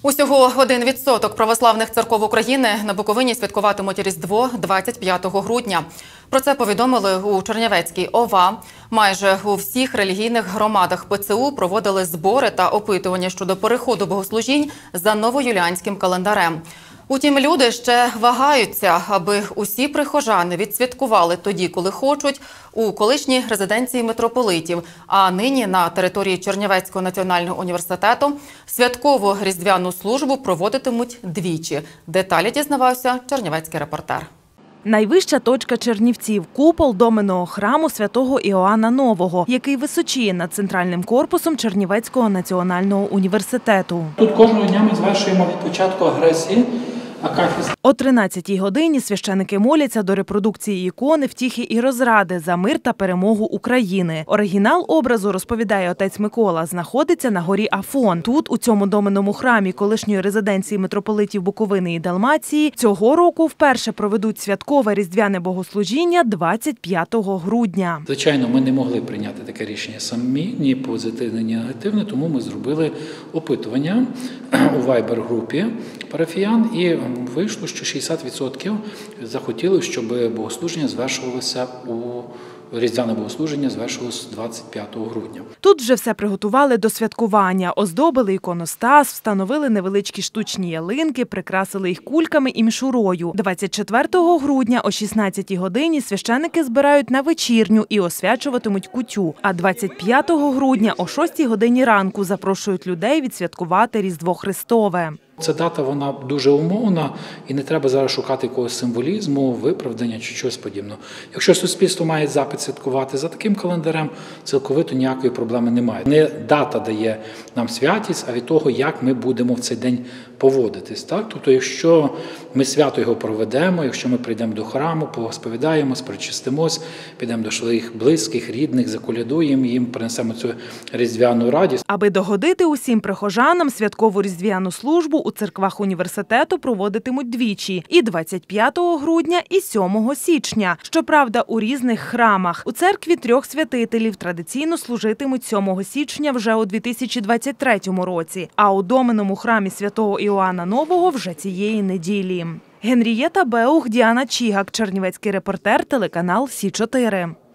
Усього 1% православних церков України на Буковині святкуватимуть Різдво 25 грудня. Про це повідомили у Чернівецькій ОВА. Майже у всіх релігійних громадах ПЦУ проводили збори та опитування щодо переходу богослужінь за новоюліанським календарем. Утім, люди ще вагаються, аби усі прихожани відсвяткували тоді, коли хочуть, у колишній резиденції митрополитів, а нині на території Чернівецького національного університету святкову різдвяну службу проводитимуть двічі. Деталі дізнавався чернівецький репортер. Найвища точка Чернівців – купол доменного храму святого Іоанна Нового, який височіє над центральним корпусом Чернівецького національного університету. Тут кожного дня ми звершуємо від початку агресії Акафіс. О 13-й годині священики моляться до репродукції ікони «Втіхи і розради» за мир та перемогу України. Оригінал образу, розповідає отець Микола, знаходиться на горі Афон. Тут, у цьому доменному храмі колишньої резиденції митрополитів Буковини і Далмації, цього року вперше проведуть святкове різдвяне богослужіння 25 грудня. Звичайно, ми не могли прийняти таке рішення самі, ні позитивне, ні негативне, тому ми зробили опитування у вайбер-групі парафіян і вийшло, що 60% захотіли, щоб богослуження звершувалося різдвяне богослуження звершилось 25 грудня. Тут вже все приготували до святкування. Оздобили іконостас, встановили невеличкі штучні ялинки, прикрасили їх кульками і мішурою. 24 грудня о 16-й годині священики збирають на вечірню і освячуватимуть кутю. А 25 грудня о 6-й годині ранку запрошують людей відсвяткувати Різдво Христове. Ця дата, вона дуже умовна, і не треба зараз шукати якогось символізму, виправдання чи щось подібного. Якщо суспільство має запит святкувати за таким календарем, цілковито ніякої проблеми немає. Не дата дає нам святість, а від того, як ми будемо в цей день поводитись. Так? Тобто, якщо ми свято його проведемо, якщо ми прийдемо до храму, посповідаємось, причистимось, підемо до своїх близьких, рідних, заколядуємо їм, принесемо цю різдвяну радість. Аби догодити усім прихожанам, святкову різдвяну службу у церквах університету проводитимуть двічі – і 25 грудня, і 7 січня. Щоправда, у різних храмах. У церкві трьох святителів традиційно служитимуть 7 січня вже у 2023 році, а у доменному храмі святого Іоанна Нового вже цієї неділі. Генрієта Беух, Діана Чігак, чернівецький репортер, телеканал Сі 4.